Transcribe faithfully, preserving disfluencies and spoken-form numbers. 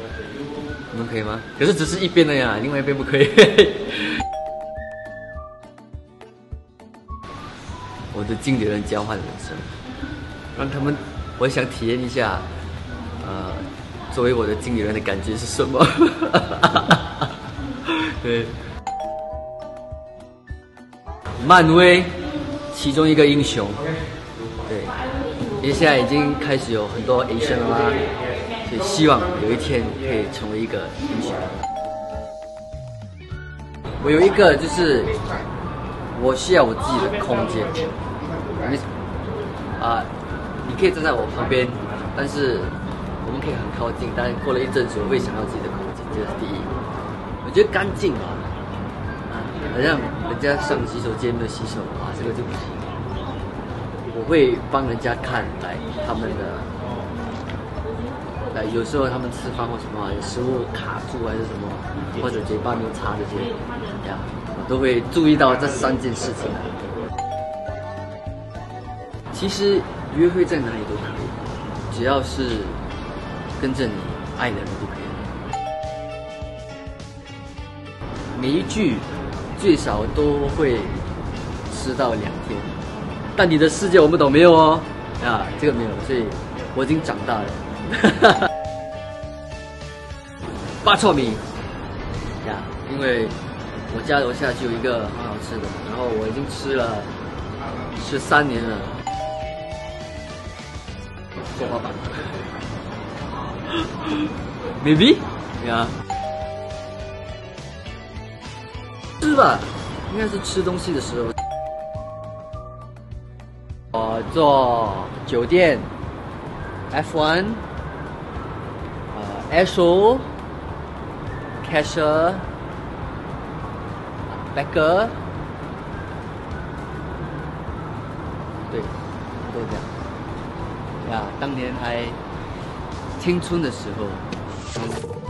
你们可以吗？可是只是一边的呀，另外一边不可以。我的经理人交换人生，让他们，我想体验一下，呃，作为我的经理人的感觉是什么？对，漫威其中一个英雄，对，因为现在已经开始有很多 Asian 了啦，所以希望有一天可以成为一个英雄。我有一个就是，我需要我自己的空间。你啊，你可以站在我旁边，但是我们可以很靠近。但过了一阵子，我会想要自己的空间，这是第一。我觉得干净啊，啊，好像人家上洗手间没有洗手啊，这个就不行。我会帮人家看来他们的，呃，有时候他们吃饭或什么，有食物卡住还是什么，或者嘴巴没有擦这些，呀，我都会注意到这三件事情。其实约会在哪里都可以，只要是跟着你爱的人就可以了。每一句最少都会吃到两天，但你的世界我们懂没有哦？啊，这个没有，所以我已经长大了。巴错米呀，因为我家楼下就有一个很好吃的，然后我已经吃了十三年了。做滑板 ，maybe， 呀，吃吧，应该是吃东西的时候。我做酒店 F 一， 呃 ，S O，cashier， backer， 对，都这样。呀，当年还青春的时候。